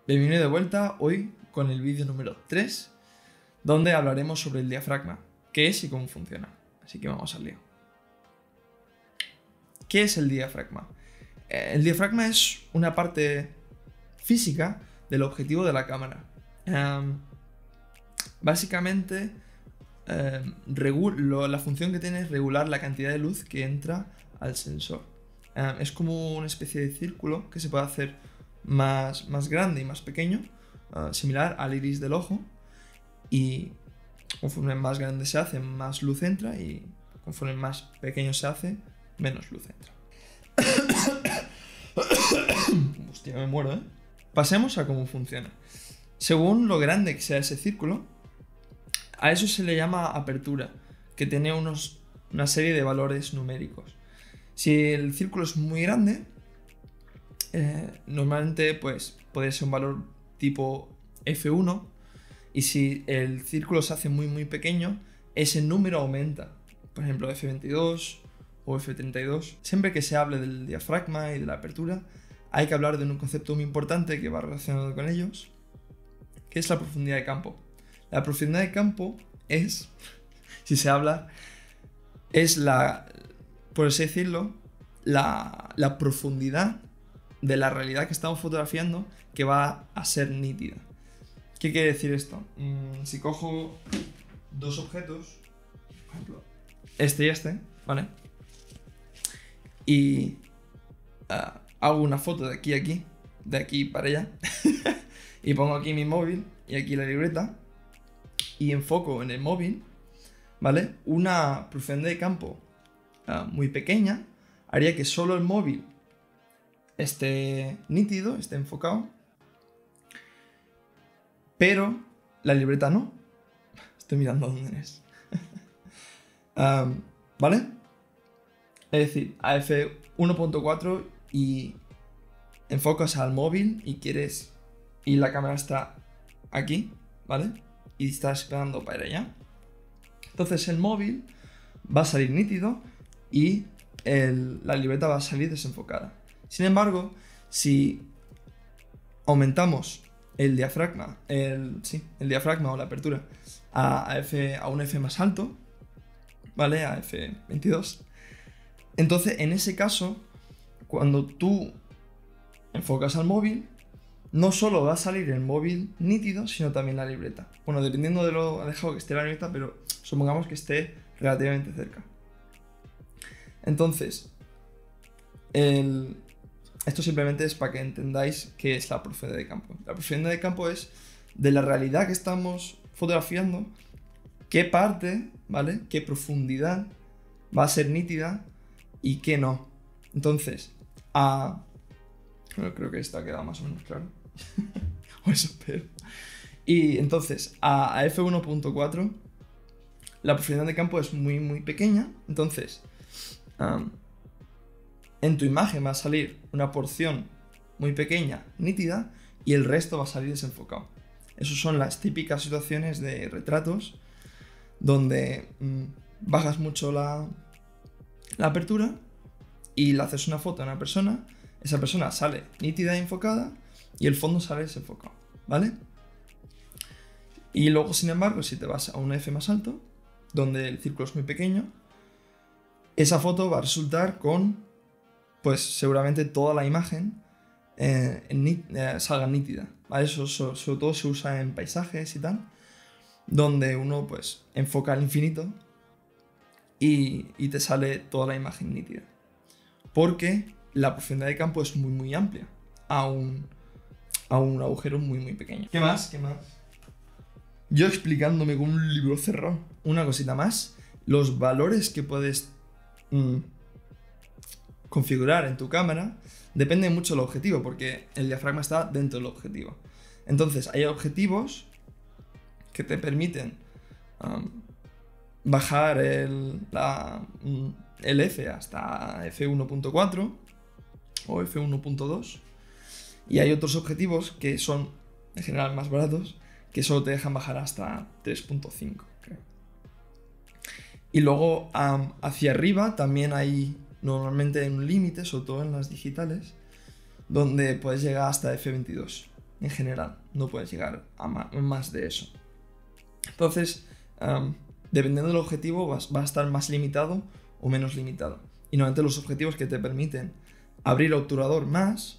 Bienvenido de vuelta hoy con el vídeo número 3, donde hablaremos sobre el diafragma, qué es y cómo funciona. Así que vamos al lío. ¿Qué es el diafragma? El diafragma es una parte física del objetivo de la cámara. Básicamente, la función que tiene es regular la cantidad de luz que entra al sensor. Es como una especie de círculo que se puede hacer más grande y más pequeño, similar al iris del ojo, y conforme más grande se hace, más luz entra, y conforme más pequeño se hace, menos luz entra. Hostia, me muero, ¿eh? Pasemos a cómo funciona. Según lo grande que sea ese círculo, a eso se le llama apertura, que tiene una serie de valores numéricos. Si el círculo es muy grande, normalmente pues podría ser un valor tipo F1, y si el círculo se hace muy pequeño, ese número aumenta, por ejemplo F22 o F32. Siempre que se hable del diafragma y de la apertura, hay que hablar de un concepto muy importante que va relacionado con ellos, que es la profundidad de campo. La profundidad de campo es, si se habla, es por así decirlo, la profundidad de la realidad que estamos fotografiando, que va a ser nítida. ¿Qué quiere decir esto? Si cojo dos objetos, por ejemplo, este y este, ¿vale? Y hago una foto de aquí a aquí, de aquí para allá, y pongo aquí mi móvil y aquí la libreta, y enfoco en el móvil, ¿vale? Una profundidad de campo muy pequeña haría que solo el móvil esté nítido, esté enfocado, pero la libreta no. Estoy mirando dónde es. ¿Vale? Es decir, a f1.4 y enfocas al móvil y la cámara está aquí, ¿vale? Y estás esperando para allá. Entonces el móvil va a salir nítido y la libreta va a salir desenfocada. Sin embargo, si aumentamos el diafragma o la apertura a un F más alto, ¿vale? A F22. Entonces, en ese caso, cuando tú enfocas al móvil, no solo va a salir el móvil nítido, sino también la libreta. Bueno, dependiendo de lo alejado que esté la libreta, pero supongamos que esté relativamente cerca. Entonces, esto simplemente es para que entendáis qué es la profundidad de campo. La profundidad de campo es de la realidad que estamos fotografiando, qué parte, ¿vale? Qué profundidad va a ser nítida y qué no. Entonces, bueno, creo que esta ha quedado más o menos claro. O eso espero. Y entonces, a f1.4, la profundidad de campo es muy pequeña. Entonces, en tu imagen va a salir una porción muy pequeña, nítida, y el resto va a salir desenfocado. Esas son las típicas situaciones de retratos donde bajas mucho la apertura y le haces una foto a una persona, esa persona sale nítida e enfocada y el fondo sale desenfocado, ¿vale? Y luego, sin embargo, si te vas a un F más alto, donde el círculo es muy pequeño, esa foto va a resultar con, pues seguramente toda la imagen salga nítida, ¿vale? Eso sobre todo se usa en paisajes y tal, donde uno pues enfoca al infinito y te sale toda la imagen nítida, porque la profundidad de campo es muy amplia a un agujero muy pequeño. ¿Qué más? Yo explicándome con un libro cerrado. Una cosita más, los valores que puedes configurar en tu cámara depende mucho del objetivo, porque el diafragma está dentro del objetivo. Entonces hay objetivos que te permiten bajar el F hasta F1.4 o F1.2, y hay otros objetivos que son en general más baratos, que solo te dejan bajar hasta 3.5, creo. Y luego hacia arriba también hay normalmente un límite, sobre todo en las digitales, donde puedes llegar hasta F22. en general. No puedes llegar a más de eso. Entonces, dependiendo del objetivo, va a estar más limitado o menos limitado. Y normalmente los objetivos que te permiten abrir el obturador más...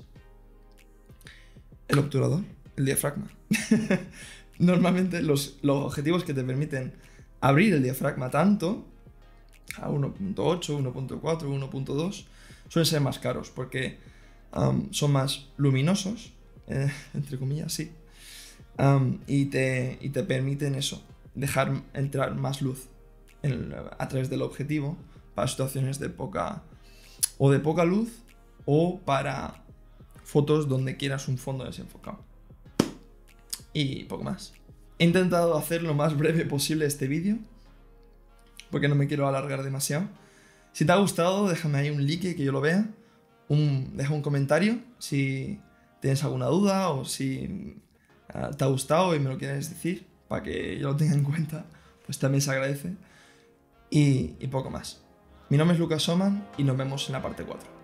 El diafragma. Normalmente los objetivos que te permiten abrir el diafragma tanto, a 1.8, 1.4, 1.2, suelen ser más caros porque son más luminosos, entre comillas, sí. Y te permiten eso, dejar entrar más luz a través del objetivo para situaciones de poca luz o para fotos donde quieras un fondo desenfocado. Y poco más. He intentado hacer lo más breve posible este vídeo porque no me quiero alargar demasiado. Si te ha gustado, déjame ahí un like que yo lo vea. Deja un comentario si tienes alguna duda o si te ha gustado y me lo quieres decir para que yo lo tenga en cuenta, pues también se agradece. Y poco más. Mi nombre es Lucas Soman y nos vemos en la parte 4.